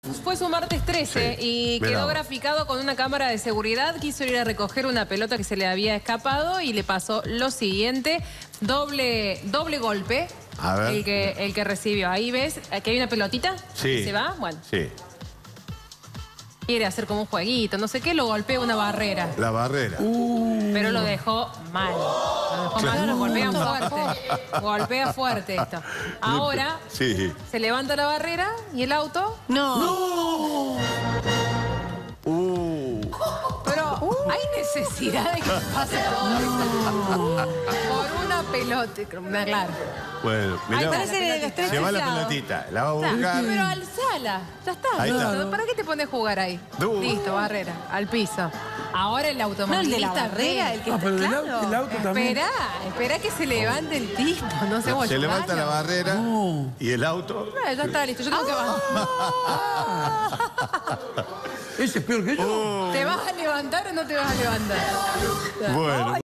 Fue su martes 13 y Mirá. quedó graficado con una cámara de seguridad. Quiso ir a recoger una pelota que se le había escapado y le pasó lo siguiente. Doble golpe. A ver. El que recibió. Ahí ves que hay una pelotita. Sí. ¿Se va? Bueno. Sí. Quiere hacer como un jueguito, no sé qué, lo golpea una barrera. La barrera. Pero lo dejó mal. Lo dejó mal, lo golpea fuerte. Golpea fuerte esto. Ahora Sí. se levanta la barrera y el auto. ¡No! Pero hay necesidad de que pase todo esto. Por una pelota. Claro. Bueno, Ahí mirá, parece que le estoy lleva la chiflado. pelotita, la va a buscar. Pero alzala. Ya está. Ahí está. ¿Para qué te pones a jugar ahí? No. Listo, barrera. Al piso. Ahora el automovilista. No, el de la barrera, el que está pero claro. el auto también. Espera que se levante el tipo. No se Se levanta la barrera No. y el auto. Ya está listo. Yo tengo que avanzar. Ese es peor que yo. ¿Te vas a levantar o no te vas a levantar? Bueno.